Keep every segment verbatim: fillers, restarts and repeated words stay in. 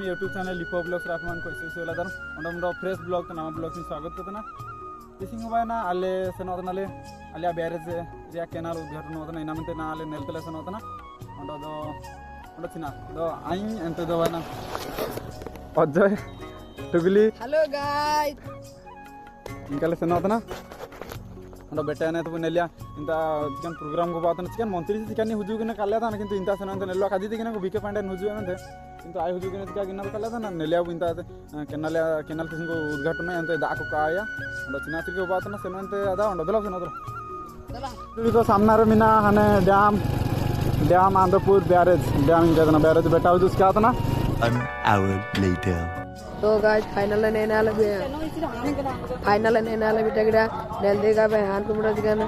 YouTube channel लिपो blogs राखमान को इसे वाला दर ओंडा मुंडा फ्रेश ब्लॉग तना ब्लॉग में स्वागत करतना टिसिंग होबायना आले सेनोतनाले आलिया बैरेज रिया केनाल उद्घाटन होतना इनामते ना आले नेलतले सेनोतना ओंडा दो ओंडा चिना दो आइन एंते दो वाना अजय टुगली हेलो गाइस इनकाले सेनोतना ओंडा बेटा ने तो नेलिया इंता चिकन प्रोग्राम को बातन चिकन मंत्री चिकन हुजु किने काले था किंतु इंता सेनोते नेलो काजी दिकिने को बीके पांडे हुजु एनते किंतु आय हुजु किने चिका गिना काले था ना नेलिया इंता केनाल केनाल किसिन को उद्घाटन एनते दा को काया ओंडा चिना चिके बातन सेनोते आदा ओंडा दला सेनोतो दला तो सामने रे मिना हने dam dam Andhrapur barrage dam इनका बैरेज बेटा हुजु क्या था ना An hour later. तो गाइस फाइनल ने नेनाले बे फाइनल ने नेनाले बेटा गिरा नेल देगा बे हान कुमड़ा चिकन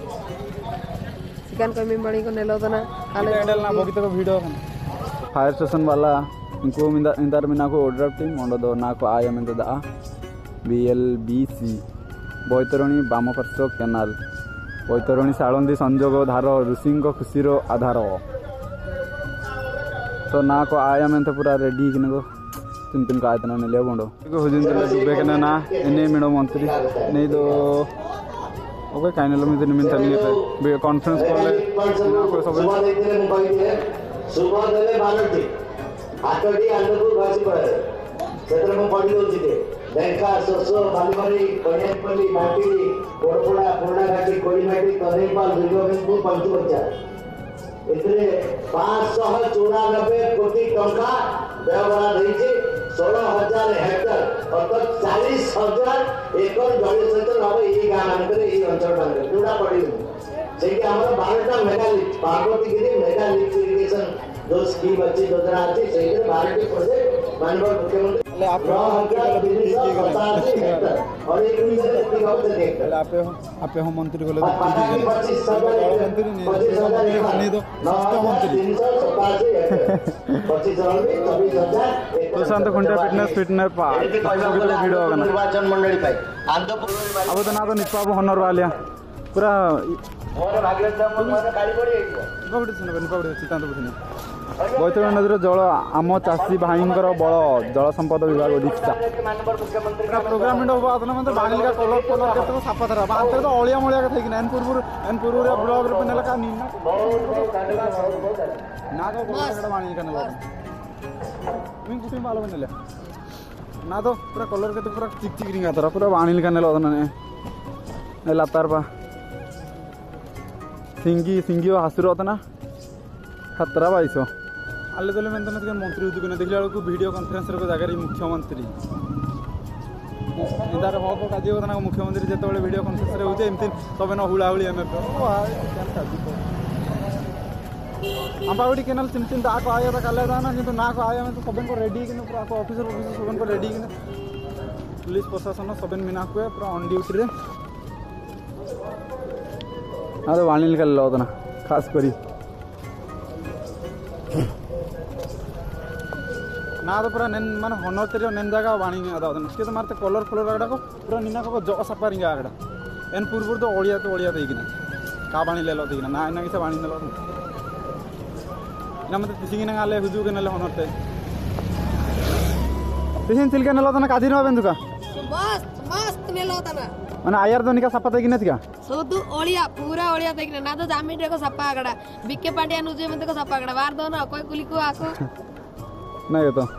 चिकन कमी मणी को नेलो तना काले हैंडल ना बगित को वीडियो फायर स्टेशन वाला इनको मिंदा इंदर मिना को ऑर्डर टीम ओंडो दो ना को आया मिंदा दा बीएलबीसी बैतरणी बामपार्श्व केनाल बैतरणी साळंदी संजोग धार ऋषि खुशीर आधार तो ना को आया में तो पूरा रेडी किने को तीन तीन का आयतना ने ले बोंडो को हुजिन तो डुबे कने ना एने मेडो मंत्री नहीं तो ओके काइनलो में दिन मिन तनी पे कॉन्फ्रेंस कॉल ले ना को सब सुबह देले बारटी आटडी आंदपुर भाषी पड़े क्षेत्र में पड़ी होची के बैंका सोसो बालीमारी कन्याकुमारी माटी कोड़पोड़ा पूर्णा घाटी कोड़ीमाटी कनेपाल दुर्गोविंदपुर पंचबच्चा इतने पाँच सौ चौरानबे कोटी टंका व्यवहार रही षोलह हजार हेक्टर अर्थात चालीस हजार एकड़ जलसेचन हम ये गाँव मानक अंचल जोड़ा पड़ी से बारह मेगालिफ्ट पार्वतीगिरी मेगालिफ्ट इरिगेशन जो स्कीम अच्छी योजना अच्छी से बारह प्रोजेक्ट माननीय मुख्यमंत्री आप और एक आप आप हम मंत्री बोले मंत्री नहीं तो मंत्री सुशांत खुंटे फिटनेस फिटनेस वीडियो निर्वाचन मंडली पाई अब तो ना तो निष्पाप हनर वालिया पूरा बैतरणी नदी जल आम चाषी भाई बल जल संपद विभाग दीक्षा प्रोग्राम मतलब बांगलिका कलर कलर के साफा धरा बांतर तो अलिया मलिया कथा कि एन पूर्व एन पूर्व ब्लॉग रे नेला का नीना ना का कोटा बांगलिका नेला तुम कुछ मालूम नेला ना तो पूरा कलर के तो पूरा चिक चिक रिंगा तरह पूरा बांगलिका नेला ने नेला तार बा सिंगी सिंगी हासुर होता ना खतरा बाईस आले तो मैं मंत्री उद्योग देखला बेलू वीडियो कॉन्फ्रेंस जगह मुख्यमंत्री इंदार हक काजी होता ना मुख्यमंत्री जो वीडियो कॉन्फ्रेंस होते एमती सब न हुलाहुली एम अंबावटी केनाल चिन चिन आको आया था काले ना कि ना को आया तो सब रेडी कि पूरा ऑफिसर ऑफिसर सब को रेडी कि पुलिस प्रशासन सब मिना को पूरा ऑन ड्यूटी रे अरे वाणी का ना खास करी ना तो पूरा नेन मान हनर तेरे नेन जगह वाणी आदा उसके तो मारते कलर फलर आगड़ा को पूरा निना को जो सफा रिंगा आगड़ा एन पूर्व तो ओडिया तो ओडिया देकिना का वाणी ले लो देकिना ना इना किसे वाणी ले लो ना मत तिसिंग ना आले हुजु के नेले हनर ते तिसिंग सिल के नेलो तना काजी न बेंदुका मस्त मस्त नेलो तना माने आयर तो निका सफा देकिना थिका सोदु ओलिया पूरा ओलिया देकिना ना तो जामिन रे को सफा आगड़ा बीके पांड्या नुजे में को सफा आगड़ा वार दो ना कोई कुली को आको नहीं तो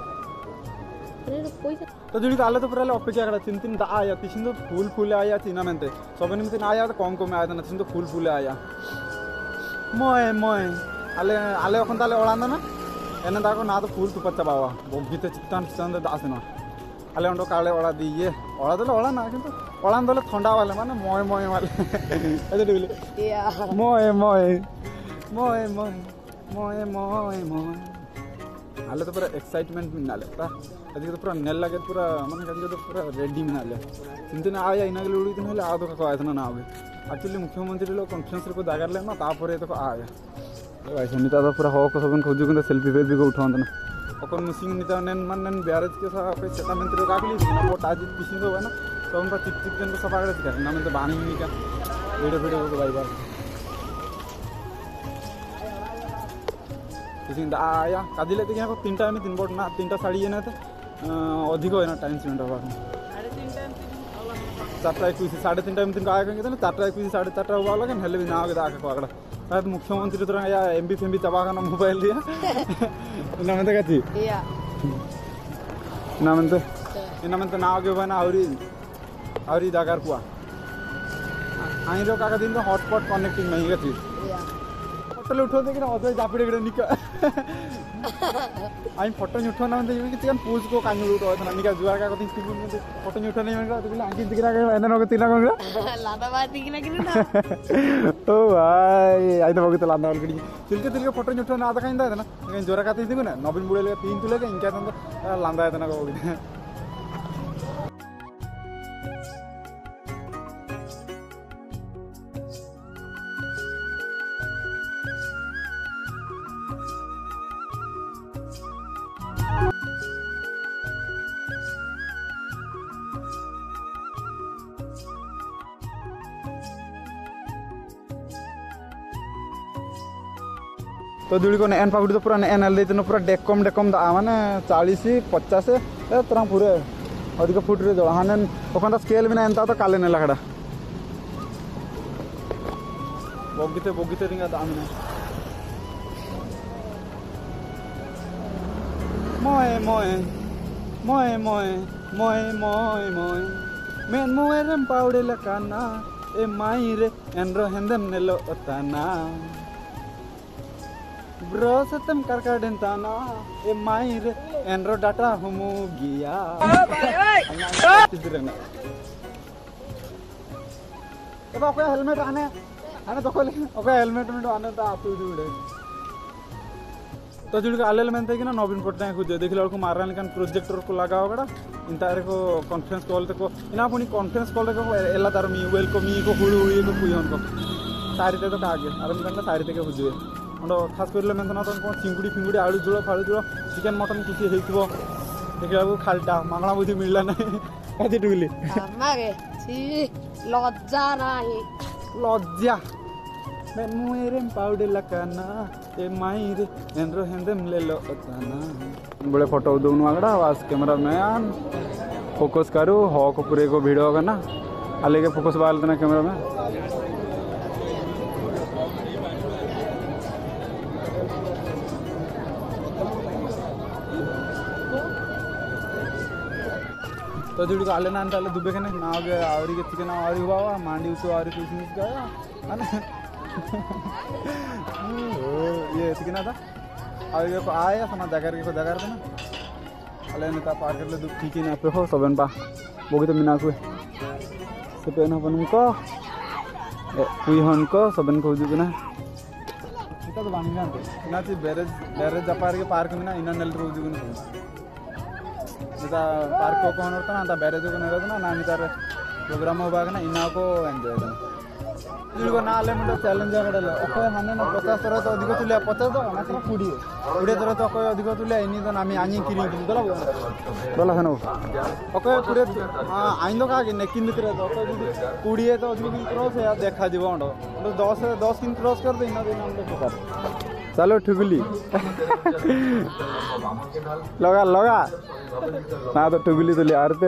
तो जुड़ी ताले तो पूरा अपेक्षा करा चिन तीन आया तीन तो फूल फूल आया चिना मेंते सब निमित्त आया तो कम कम आया ना चिन तो फूल फूल आया मोय मोय आले आले अपन ताले ओळांदा ना एने दाको ना तो फूल तू पच्चा बावा बगीते चित्तान चित्तान दास ना आले अंडो काले ओळा दी ये ओळा दले ओळा ना किंतु ओळान दले ठंडा वाले माने मोय मोय वाले अरे डुली मोय मोय मोय मोय मोय मोय मोय आले तो पूरा एक्साइटमेंट में नाले पूरा आज तो पूरा नेल लगे पूरा मन आज तो पूरा रेडी में नाले चिंतन आया इना के उड़ी दिन आ तो का आयतना ना आवे एक्चुअली मुख्यमंत्री लोग कॉन्फ्रेंस रे को जागर ले ना तापर तो आया भाई सुनीता तो पूरा हो को सबन खोजु के सेल्फी वेल्फी को उठावन ना ओकन मुसिंग निता नेन मन नेन बैरेज के सा पे सेता मंत्री कागली ना वो ताजी पिसिंग हो ना तो उनका चिक चिक जन सब आगड़े दिखा ना में तो बाणी नहीं का वीडियो वीडियो को भाई बार तीन दा आया कादिले ते को तीन टाइम तीन बोट ना तीन टा साड़ी ना ते अधिक है ना टाइम स्पेंड होगा चार्टा एक साढ़े तीन टाइम तीन आया कहीं चार्टा एक साढ़े चार्टा हुआ लगे हेल्ले भी ना आगे आके पकड़ा शायद मुख्यमंत्री तरह या एम बी फेम भी चबा का मोबाइल दिया ना मनते कथी या ना मनते इन मनते ना आगे बना औरी औरी जागार कुआ आई रो का दिन तो हॉटस्पॉट कनेक्टिंग नहीं कथी या फोटो उठो देखिन अझै जापडे गडे निका आई फोटो उठो ना मनते कि चिकन पूज को कांगु उठो ना निका जुआर का कथी सिगुन मनते फोटो उठो नहीं मनते तो आंकी दिखरा के एना नगे तिना कंगरा लादा बाती कि ना कि ना ओ भाई आई तो बगित लांदा अलगडी तिलके तिलके फोटो उठो ना आदा कांदा ना लेकिन जोरा का तिदिगु ना नवीन बुडेले तीन तुले के इंका तंद लांदा एतना को बगित तो दुड़ी को एन पाकुड़ी तो पूरा एन एल देते पूरा डेकम डेकम दा माने चालीस पचास तरह पूरे अधिक फुट रे जला हाने तखन स्केल भी ना एंता तो काले नेला खड़ा बगीते बगीते रिंगा दाम ना मोए मोए मोए मोए मोए मोए मोए मेन मोए रम पाउडे लकाना ए माई रे एनरो हेंदम नेलो ओताना Bro, setem karkar dentana, e main enro data homo gia. Coba aku helmet ane, ane toko le, aku helmet में तो आने तो आप तो जुड़े. तो जुड़ के आलेल में कि ना नवीन पटनायक खुद देख लो को मारने लेकिन प्रोजेक्टर को लगा होगा इंतारे को कॉन्फ्रेंस कॉल तक को इना पुनी कॉन्फ्रेंस कॉल तक को एला तार मी वेलकम मी को हुडु हुई को कुयन को सारी ते तो कागे अरे मैं कहता सारी ते के हुजुए अंडो खास करले में ना तो चिंगुड़ी फिंगुड़ी आलू जुड़ो फालू जुड़ो चिकन मटन किसी हेइतबो देखला को खालटा मांगला बुद्धि मिलला नहीं कथि टुली मागे छी लज्जा नाही लज्जा मैं मुएरे पाउडे लकाना ए माइरे एनरो हेंदम लेलो ओताना बड़े फोटो दोनों आगड़ा वास कैमरा मैन फोकस करू हो को पूरे को वीडियो करना आले के फोकस बाल देना कैमरा में तो जुड़ी को आले ना अंताले दुबे के ना आगे आवरी के चिकन आवरी हुआ हुआ मांडी उसको आवरी कुछ नहीं गया है ये चिकन था आवरी को आया sama jagar को jagar था ना आले ने ता पार कर ले दुख ठीक ही ना पे हो सबन पा बोगी तो मिना को सेपेन अपन को कुई हन को सबन को जुग ना इतना तो बानी जानते ना ची बैरेज बैरेज जापार के पार्क में ना इना नल रोज जुग ना जैसा पार्क को कौन होता ना ता बैरेज को नहीं रहता ना ना मितार प्रोग्राम होगा ना इना को एंजॉय करना जुड़को ना आले मुंडा चैलेंज आगडले ओको हाने ना पचास तरह तो अधिक तुले पचास तो ना तो कुड़ी कुड़ी तरह तो ओको अधिक तुले इनी तो नामी आनी किरी किन दला दला हनो ओको कुड़ी आइन तो का कि नेकिन तरह तो ओको कुड़ी तो अधिक किन क्रॉस है देखा जीव अंडो दस दस किन क्रॉस कर दे इना दिन हम तो चलो ठुगली लगा लगा ना तो ठुगली तो ले आरते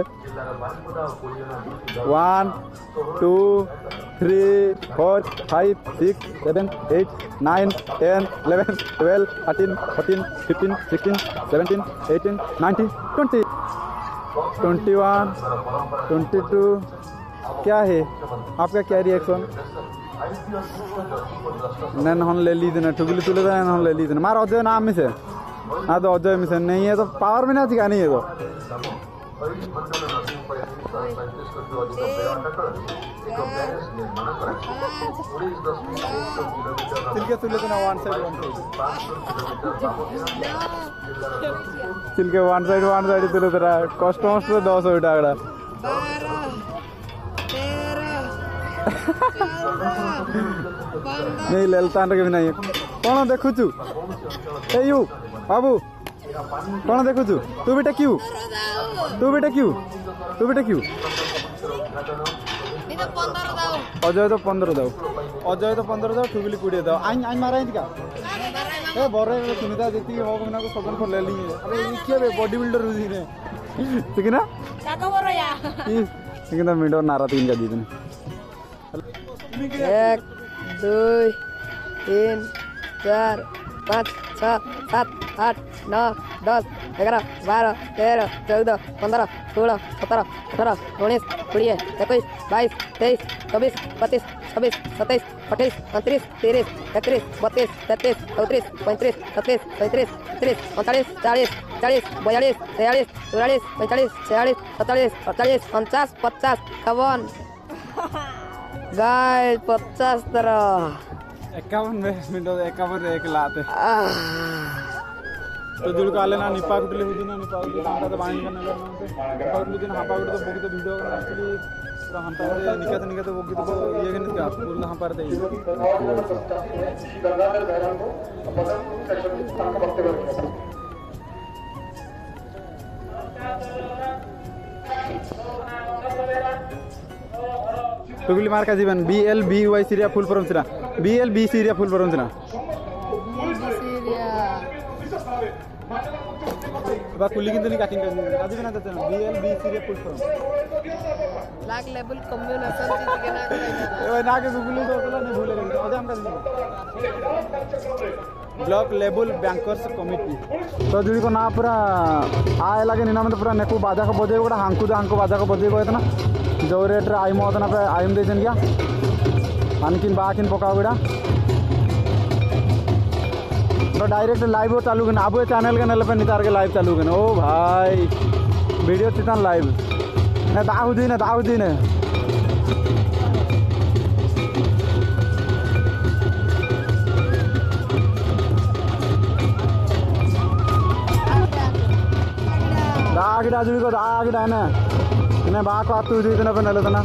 one two three four five six seven eight nine ten eleven twelve thirteen fourteen fifteen sixteen seventeen eighteen nineteen twenty twenty one twenty two क्या है आपका क्या रिएक्शन नैन हन ले ली देना ठुगली तुले नैन हन ले ली देना मार अजय नाम में से हाँ तो अजय में से नहीं है तो पावर में ना सिखा नहीं है तो चिल्के तुले तो ना वन साइड वन साइड चिल्के वन साइड वन साइड तुले तेरा कस्टमर्स तो दस हो टागड़ा नहीं ललता के भी नहीं कौन देखु छु ए यू बाबू कौन देखु छु तू बेटा क्यों तू बेटा क्यों तू बेटा क्यों अजय तो पंद्रह दाओ अजय तो पंद्रह दाओ ठुगली कुड़िए दाओ आइन आइन मारा का ए बरे सुनीता जेती हो बिना को सबन को ले लिए अरे ये क्या बे बॉडी बिल्डर हुई ने ठीक है ना काका बोरो या ठीक है ना मीडो नारा तीन का दी तूने एक दो तीन चार पाँच छः सात आठ नौ दस ग्यारह बारह तेरह चौदह पंद्रह सोलह सत्रह अठारह उन्नीस बीस इक्कीस बाईस तेईस चौबीस पच्चीस छब्बीस सत्ताईस अट्ठाईस उनतीस तीस इकतीस बत्तीस तैंतीस चौंतीस पैंतीस छत्तीस सैंतीस तीस उनतालीस चालीस चालीस बयालीस तैंतालीस चौवालीस पैंतालीस छियालीस सत्तालीस अड़तालीस उनचास पचास कवन गाय पचास तरह इक्यावन मिनटों इक्यावन एक लाते तो जुड़ का लेना निपा कुटले हुई ना निपा कुटले हम तो बाइंड करने लगे ना निपा कुटले दिन हाँ पाकुट तो बोगी तो वीडियो करना एक्चुअली पूरा हम पार निकलते निकलते बोगी तो ये करने का पूरा हम पार दे तो बिल्ली मार का जीवन बी एल बी वाई सीरिया फुल फॉर्म सिरा बी एल बी सीरिया फुल फॉर्म सिरा बा कुली किंतु नहीं काटिंग कर आज भी ना देते हैं बी एल बी सीरिया फुल फॉर्म लाग लेवल कम्युनिकेशन चीज के ना ए ना के गुगली तो चला नहीं भूले गए आज हम कर ब्लॉक लेवल बैंकर्स कमिटी तो जुड़ी को ना पूरा आए लगे निना में पूरा नेकु बाजा को बजे गोटा हांकु जो हांकु बाजा को बजे को इतना जो रेट रे आइम होता ना पे आइम दे जन गया अनकिन बाकिन पकाओ बेटा तो डायरेक्ट लाइव चालू करना अब चैनल के नल पे नितार के लाइव चालू करना ओ भाई वीडियो चितान लाइव ना दाऊ दी ना दाऊ दी ना दागिड़ा जुड़ी को दागिड़ा ना इन्हें बाको आतू दी इतना पे नल तना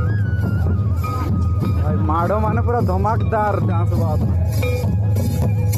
भाई माड़ो माने पूरा धमाकेदार डांस बात